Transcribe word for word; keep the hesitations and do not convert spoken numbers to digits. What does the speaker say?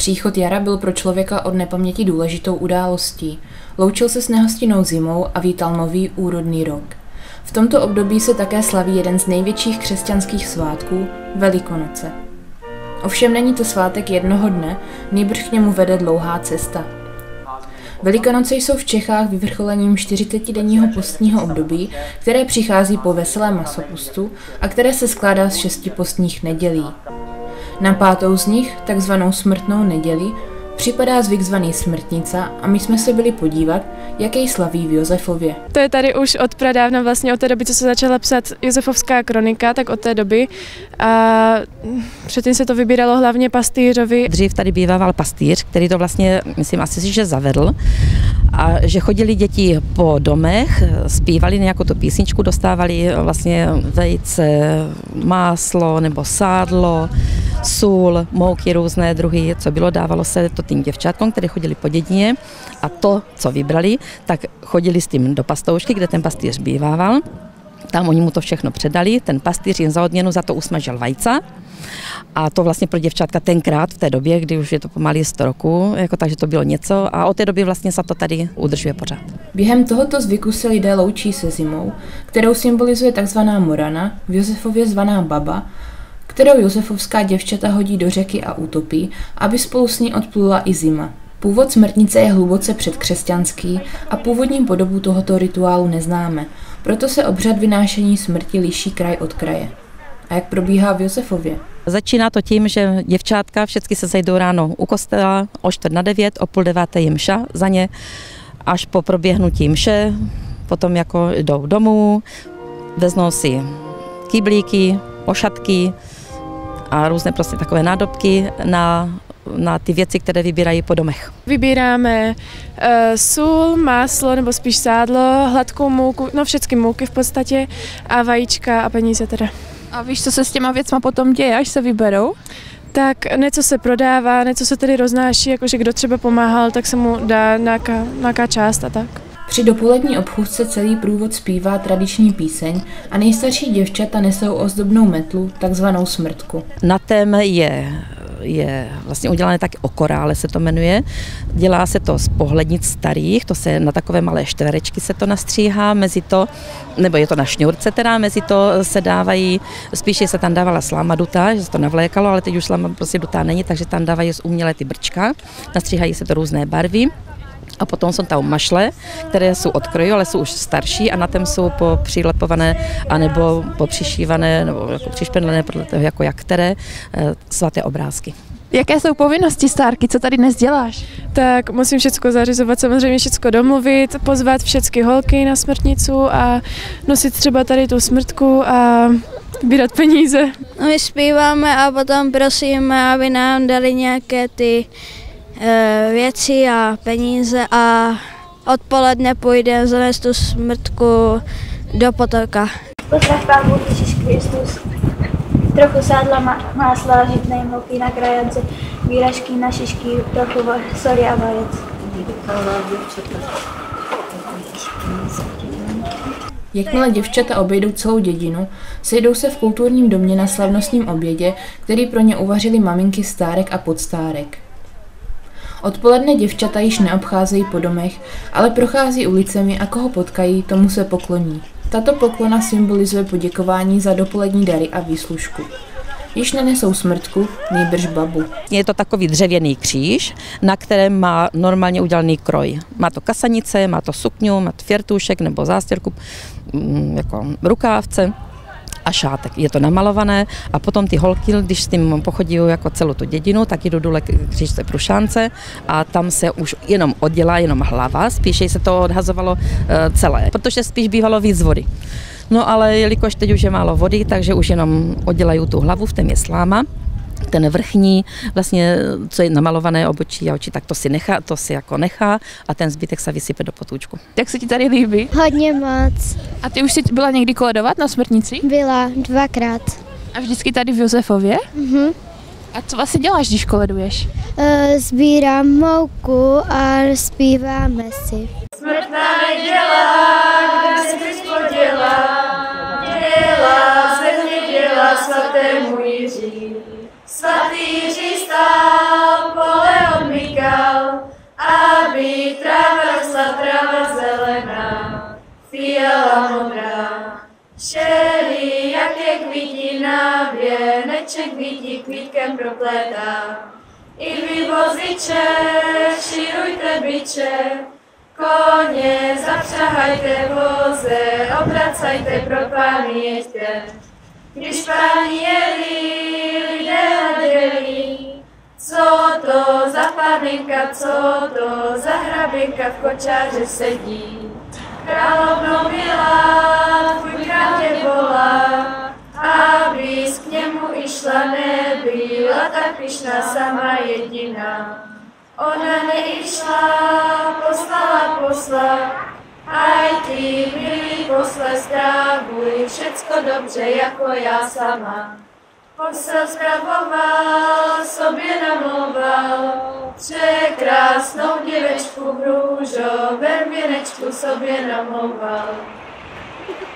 Příchod jara byl pro člověka od nepaměti důležitou událostí. Loučil se s nehostinnou zimou a vítal nový úrodný rok. V tomto období se také slaví jeden z největších křesťanských svátků – Velikonoce. Ovšem není to svátek jednoho dne, nýbrž k němu vede dlouhá cesta. Velikonoce jsou v Čechách vyvrcholením čtyřicetidenního postního období, které přichází po veselém masopustu a které se skládá z šesti postních nedělí. Na pátou z nich, takzvanou smrtnou neděli, připadá zvyk zvaný smrtnica a my jsme se byli podívat, jak jej slaví v Josefově. To je tady už od pradávna, vlastně od té doby, co se začala psat Josefovská kronika, tak od té doby. A předtím se to vybíralo hlavně pastýřovi. Dřív tady býval pastýř, který to vlastně, myslím, asi si, že zavedl. A že chodili děti po domech, zpívali nějakou tu písničku, dostávali vlastně vejce, máslo nebo sádlo, sůl, mouky různé druhy, co bylo, dávalo se to tím děvčátkům, které chodili po dědině a to, co vybrali, tak chodili s tím do pastoušky, kde ten pastýř bývával. Tam oni mu to všechno předali, ten pastýř jim za odměnu za to usmažil vajca. A to vlastně pro děvčátka tenkrát v té době, kdy už je to pomalu sto roků, jako takže to bylo něco a od té doby vlastně se to tady udržuje pořád. Během tohoto zvyku se lidé loučí se zimou, kterou symbolizuje takzvaná morana, v Josefově zvaná baba, kterou josefovská děvčata hodí do řeky a utopí, aby spolu s ní odplula i zima. Původ smrtnice je hluboce předkřesťanský a původní podobu tohoto rituálu neznáme, proto se obřad vynášení smrti liší kraj od kraje. A jak probíhá v Josefově? Začíná to tím, že děvčátka všechny se sejdou ráno u kostela, o čtvrt na devět, o půl deváté je mša za ně, až po proběhnutí mše, potom jako jdou domů, veznou si kyblíky, ošatky a různé prostě takové nádobky na, na ty věci, které vybírají po domech. Vybíráme uh, sůl, máslo nebo spíš sádlo, hladkou mouku, no všechny mouky v podstatě a vajíčka a peníze teda. A víš, co se s těma věcma potom děje, až se vyberou? Tak něco se prodává, něco se tedy roznáší, jakože kdo třeba pomáhal, tak se mu dá nějaká, nějaká část a tak. Při dopolední obchůzce celý průvod zpívá tradiční píseň a nejstarší děvčata nesou ozdobnou metlu, takzvanou smrtku. Na tém je, je vlastně udělané taky o korále, se to jmenuje. Dělá se to z pohlednic starých, to se na takové malé čtverečky se to nastříhá, mezi to, nebo je to na šňůrce teda, mezi to se dávají, spíše se tam dávala sláma dutá, že se to navlékalo, ale teď už sláma prostě dutá není, takže tam dávají z umělé ty brčka, nastříhají se to různé barvy. A potom jsou tam mašle, které jsou od kroju, ale jsou už starší a na tom jsou popřilepované anebo popřišívané nebo jako přišpendlené podle toho, jako jak které svaté obrázky. Jaké jsou povinnosti stárky, co tady dnes děláš? Tak musím všechno zařizovat, samozřejmě všechno domluvit, pozvat všechny holky na smrtnicu a nosit třeba tady tu smrtku a sbírat peníze. My zpíváme a potom prosíme, aby nám dali nějaké ty věci a peníze a odpoledne půjdeme zanést tu smrtku do potoka. Potrach Pán Bůh Ježíš Kristus, trochu sádla, másla, žitné mouky na krajance, výražky na šišky, trochu soli a vajec. Jakmile děvčata obejdou celou dědinu, sejdou se v kulturním domě na slavnostním obědě, který pro ně uvařili maminky stárek a podstárek. Odpoledne děvčata již neobcházejí po domech, ale prochází ulicemi a koho potkají, tomu se pokloní. Tato poklona symbolizuje poděkování za dopolední dary a výslužku. Již nenesou smrtku, nýbrž babu. Je to takový dřevěný kříž, na kterém má normálně udělaný kroj. Má to kasanice, má to sukňu, má to firtůšek nebo zástěrku, jako rukávce a šátek. Je to namalované a potom ty holky, když s tím pochodí jako celou tu dědinu, tak jdou dole k křížce Prušánce a tam se už jenom oddělá jenom hlava, spíše se to odhazovalo celé, protože spíš bývalo víc vody. No ale jelikož teď už je málo vody, takže už jenom oddělají tu hlavu, v tom je sláma. Ten vrchní, vlastně, co je namalované obočí a oči, tak to si nechá, to si jako nechá a ten zbytek se vysype do potůčku. Jak se ti tady líbí? Hodně moc. A ty už jsi byla někdy koledovat na smrtnici? Byla dvakrát. A vždycky tady v Josefově? Mhm. A co vlastně děláš, když koleduješ? E, sbírám mouku a zpíváme si. Smrtná neděla, kde se Kristus dělá, dělá země dělá svatému Jiří. Svatý Jiří stál kolem I vy voziče, širujte biče, koně zapřahajte voze, obracajte pro pány jeďte. Když páni jeli, lidé hleděli, co to za panenka, co to za hraběnka v kočáře sedí. Královno milá, tvůj král tě volá, abys k němu išla, nebyla tak pyšná sama jediná. Ona neišla, poslala posla, aj ty, milý posle, strávuj všecko dobře jako já sama. Posel spravoval, sobě namlouval, překrásnou děvečku v růžovém věnečku sobě namlouval.